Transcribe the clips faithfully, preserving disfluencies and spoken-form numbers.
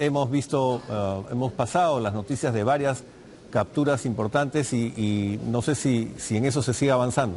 hemos visto, uh, hemos pasado las noticias de varias capturas importantes y, y no sé si, si en eso se sigue avanzando.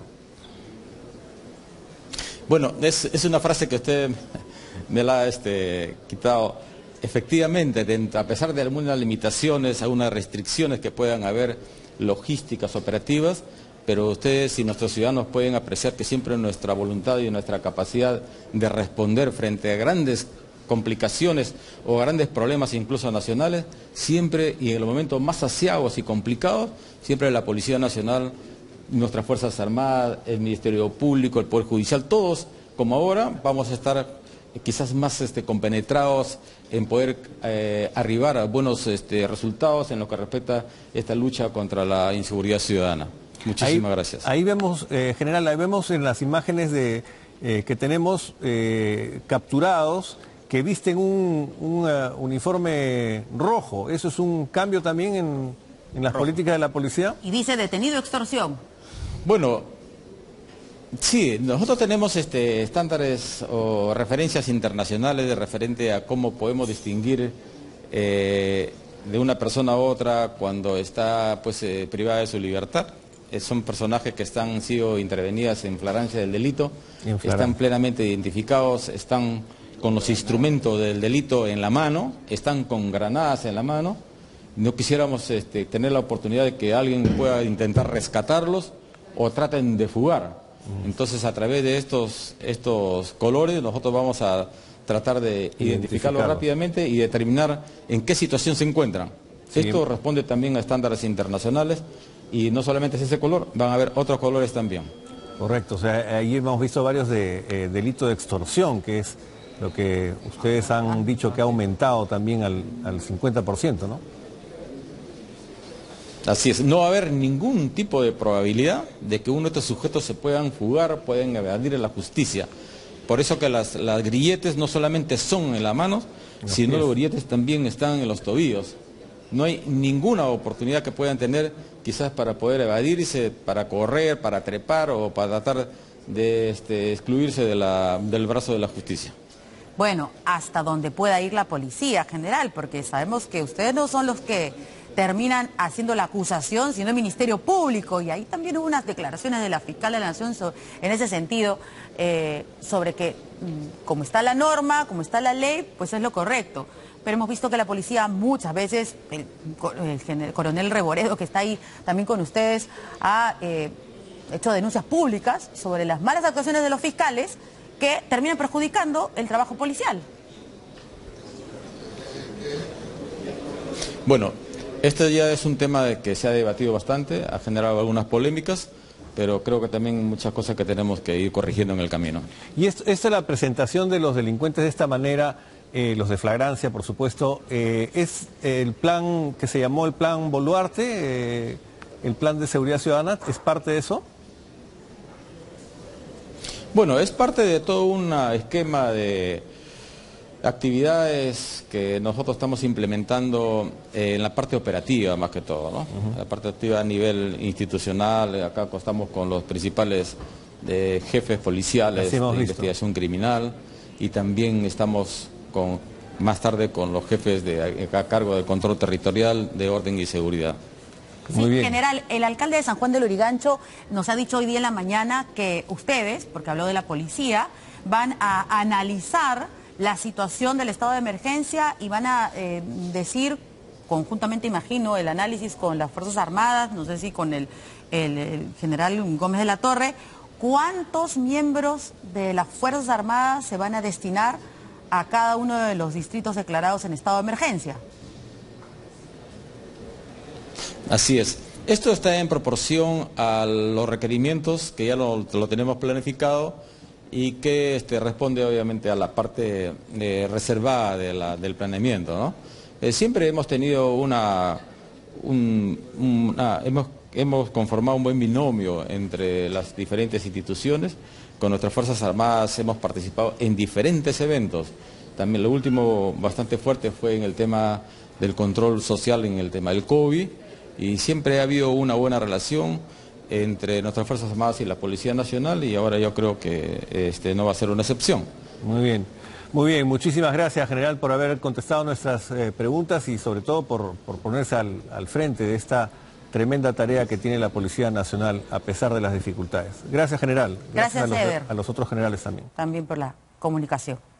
Bueno, es, es una frase que usted me la ha este, quitado. Efectivamente, dentro, a pesar de algunas limitaciones, algunas restricciones que puedan haber logísticas, operativas, pero ustedes y nuestros ciudadanos pueden apreciar que siempre nuestra voluntad y nuestra capacidad de responder frente a grandes complicaciones o grandes problemas incluso nacionales, siempre y en los momentos más aciagos y complicados, siempre la Policía Nacional, nuestras Fuerzas Armadas, el Ministerio Público, el Poder Judicial, todos como ahora vamos a estar quizás más este, compenetrados en poder eh, arribar a buenos este, resultados en lo que respecta a esta lucha contra la inseguridad ciudadana. Muchísimas ahí, gracias. Ahí vemos, eh, general, ahí vemos en las imágenes de, eh, que tenemos eh, capturados que visten un, un uh, uniforme rojo. ¿Eso es un cambio también en, en las rojo. políticas de la policía? Y dice detenido extorsión. Bueno, sí, nosotros tenemos este, estándares o referencias internacionales de referente a cómo podemos distinguir eh, de una persona a otra cuando está pues, eh, privada de su libertad. Eh, son personajes que están, han sido intervenidas en flagrancia del delito, están plenamente identificados, están con los instrumentos del delito en la mano, están con granadas en la mano. No quisiéramos este, tener la oportunidad de que alguien pueda intentar rescatarlos o traten de fugar. Entonces, a través de estos, estos colores, nosotros vamos a tratar de identificarlos rápidamente y determinar en qué situación se encuentran. Sí. Esto responde también a estándares internacionales y no solamente es ese color, van a haber otros colores también. Correcto, o sea, ahí hemos visto varios de eh, delito de extorsión, que es lo que ustedes han dicho que ha aumentado también al, al cincuenta por ciento, ¿no? Así es, no va a haber ningún tipo de probabilidad de que uno de estos sujetos se puedan fugar, pueden evadir a la justicia. Por eso que las, las grilletes no solamente son en las manos, sino los grilletes también están en los tobillos. No hay ninguna oportunidad que puedan tener quizás para poder evadirse, para correr, para trepar o para tratar de este, excluirse de la, del brazo de la justicia. Bueno, hasta donde pueda ir la policía general, porque sabemos que ustedes no son los que terminan haciendo la acusación, sino el Ministerio Público, y ahí también hubo unas declaraciones de la Fiscal de la Nación sobre, en ese sentido, eh, sobre que como está la norma, como está la ley, pues es lo correcto. Pero hemos visto que la policía muchas veces, el, el, el coronel Reboredo, que está ahí también con ustedes, ha eh, hecho denuncias públicas sobre las malas actuaciones de los fiscales que terminan perjudicando el trabajo policial. Bueno, este ya es un tema de que se ha debatido bastante, ha generado algunas polémicas, pero creo que también muchas cosas que tenemos que ir corrigiendo en el camino. Y esto, esta es la presentación de los delincuentes de esta manera, eh, los de flagrancia, por supuesto, eh, es el plan que se llamó el plan Boluarte, eh, el plan de seguridad ciudadana, ¿es parte de eso? Bueno, es parte de todo un esquema de actividades que nosotros estamos implementando en la parte operativa más que todo, ¿no? Uh-huh. La parte operativa a nivel institucional, acá estamos con los principales eh, jefes policiales de visto. investigación criminal y también estamos con, más tarde con los jefes de, a cargo del control territorial de orden y seguridad. Sí, Muy bien. General, el alcalde de San Juan del Lurigancho nos ha dicho hoy día en la mañana que ustedes, porque habló de la policía, van a analizar la situación del estado de emergencia y van a eh, decir, conjuntamente imagino, el análisis con las Fuerzas Armadas, no sé si con el, el, el general Gómez de la Torre, cuántos miembros de las Fuerzas Armadas se van a destinar a cada uno de los distritos declarados en estado de emergencia. Así es. Esto está en proporción a los requerimientos que ya lo, lo tenemos planificado y que este, responde obviamente a la parte eh, reservada de la, del planeamiento, ¿no? Eh, siempre hemos tenido una, un, una hemos, hemos conformado un buen binomio entre las diferentes instituciones. Con nuestras Fuerzas Armadas hemos participado en diferentes eventos. También lo último bastante fuerte fue en el tema del control social, en el tema del COVID. Y siempre ha habido una buena relación entre nuestras Fuerzas Armadas y la Policía Nacional y ahora yo creo que este, no va a ser una excepción. Muy bien. Muy bien, muchísimas gracias, general, por haber contestado nuestras eh, preguntas y sobre todo por, por ponerse al, al frente de esta tremenda tarea que tiene la Policía Nacional a pesar de las dificultades. Gracias, general. Gracias, Gracias a, los, Ever. a los otros generales también. También por la comunicación.